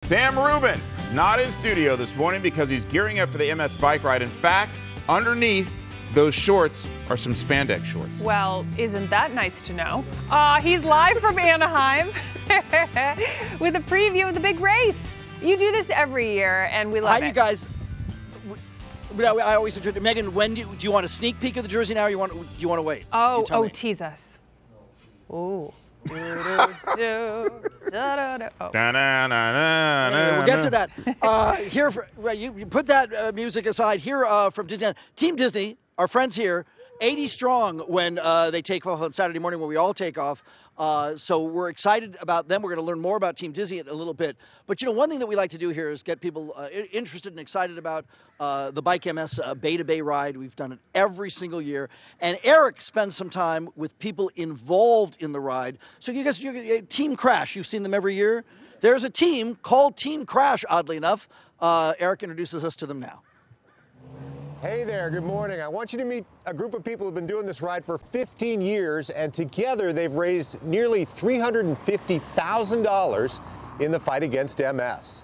Sam Rubin, not in studio this morning because he's gearing up for the MS bike ride. In fact, underneath those shorts are some spandex shorts. Well, isn't that nice to know? He's live from Anaheim with a preview of the big race. You do this every year, and we love it. Hi, you guys. I always enjoy it. Megan, when do you want a sneak peek of the jersey now, or do you want to wait? Oh, tease us. Ooh. We'll get to that. You put that music aside. Here from Disney, Team Disney, our friends here, 80 strong when they take off on Saturday morning when we all take off. So we're excited about them. We're going to learn more about Team Disney in a little bit. But, you know, one thing that we like to do here is get people interested and excited about the Bike MS Bay to Bay ride. We've done it every single year. And Eric spends some time with people involved in the ride. So you guys, Team Crash, you've seen them every year. There's a team called Team Crash, oddly enough. Eric introduces us to them now. Hey there, good morning. I want you to meet a group of people who have been doing this ride for 15 years, and together they've raised nearly $350,000 in the fight against MS.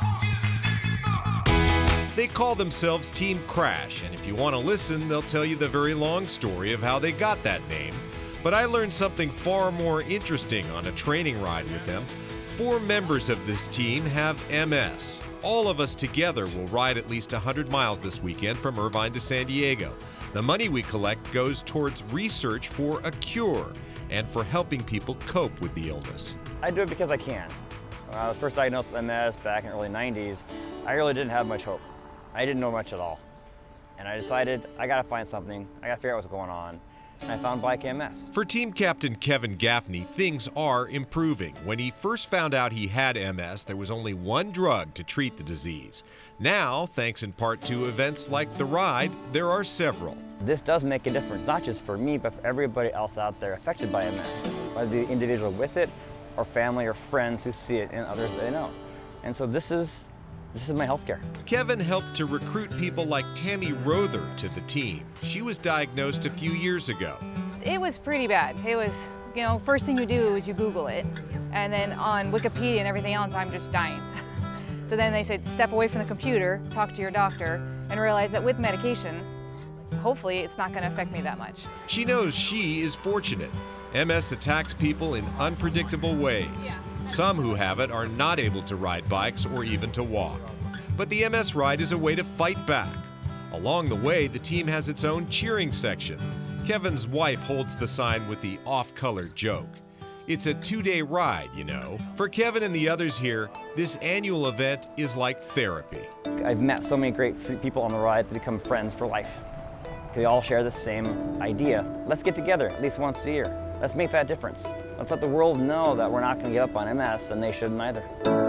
They call themselves Team Crash, and if you want to listen, they'll tell you the very long story of how they got that name. But I learned something far more interesting on a training ride with them. 4 members of this team have MS. All of us together will ride at least 100 miles this weekend from Irvine to San Diego. The money we collect goes towards research for a cure and for helping people cope with the illness. I do it because I can. When I was first diagnosed with MS back in the early 90s, I really didn't have much hope. I didn't know much at all. And I decided I gotta find something, I gotta figure out what's going on. And I found Bike MS. For Team Captain Kevin Gaffney, things are improving. When he first found out he had MS, there was only one drug to treat the disease. Now, thanks in part to events like the ride, there are several. This does make a difference, not just for me, but for everybody else out there affected by MS, whether the individual with it, or family or friends who see it in others they know. And so this is my healthcare. Kevin helped to recruit people like Tammy Rother to the team. She was diagnosed a few years ago. It was pretty bad. It was, you know, first thing you do is you Google it. And then on Wikipedia and everything else, I'm just dying. So then they said, step away from the computer, talk to your doctor, and realize that with medication, hopefully it's not going to affect me that much. She knows she is fortunate. MS attacks people in unpredictable ways. Yeah. Some who have it are not able to ride bikes or even to walk. But the MS ride is a way to fight back. Along the way, the team has its own cheering section. Kevin's wife holds the sign with the off-color joke. It's a 2-day ride, you know. For Kevin and the others here, this annual event is like therapy. I've met so many great people on the ride to become friends for life. They all share the same idea. Let's get together at least once a year. Let's make that difference. Let's let the world know that we're not going to give up on MS, and they shouldn't either.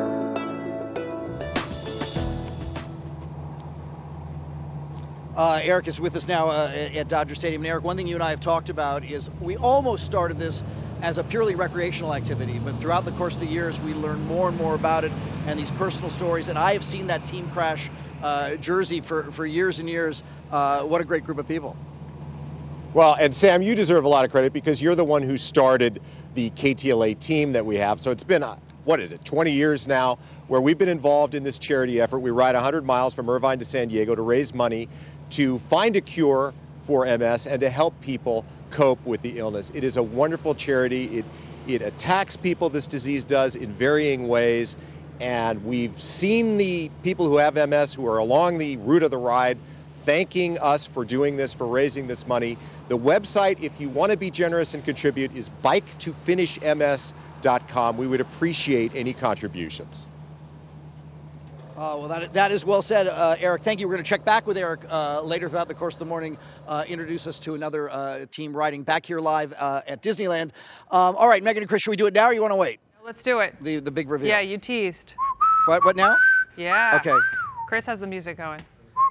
Eric is with us now at Dodger Stadium. And Eric, one thing you and I have talked about is we almost started this as a purely recreational activity, but throughout the course of the years, we learned more and more about it and these personal stories. And I have seen that Team Crash jersey for years and years. What a great group of people. Well, and Sam, you deserve a lot of credit because you're the one who started the KTLA team that we have. So it's been, 20 years now where we've been involved in this charity effort. We ride 100 miles from Irvine to San Diego to raise money to find a cure for MS and to help people cope with the illness. It is a wonderful charity. It attacks people, this disease does, in varying ways. And we've seen the people who have MS who are along the route of the ride thanking us for doing this, for raising this money. The website, if you want to be generous and contribute, is biketofinishms.com. We would appreciate any contributions. Well, that is well said, Eric. Thank you. We're going to check back with Eric later throughout the course of the morning, introduce us to another team riding back here live at Disneyland. All right, Megan and Chris, should we do it now or you want to wait? Let's do it. The big reveal. Yeah, you teased. What now? Yeah. Okay. Chris has the music going.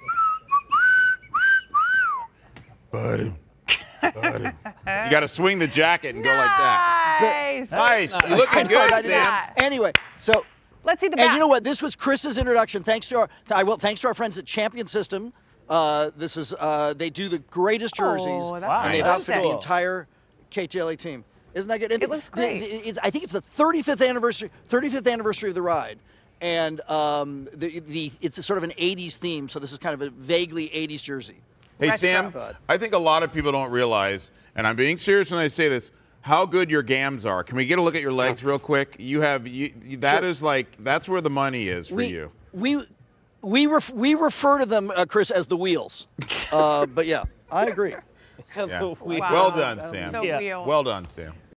Buddy. You got to swing the jacket and go like that. Nice. You're looking good, Sam. Anyway, so let's see the back. And you know what? This was Chris's introduction. Thanks to our friends at Champion System. This is they do the greatest jerseys. Oh, that's and they've nice. outfitted the entire KTLA team. Isn't that good? It looks great. I think it's the 35th anniversary of the ride. and it's a sort of an 80s theme, so this is kind of a vaguely 80s jersey. Hey, Sam, I think a lot of people don't realize, and I'm being serious when I say this, how good your gams are. Can we get a look at your legs real quick? That is like, that's where the money is for you. We refer to them, Chris, as the wheels. But yeah, I agree. Yeah. Well done, Sam. The wheels. Well done, Sam.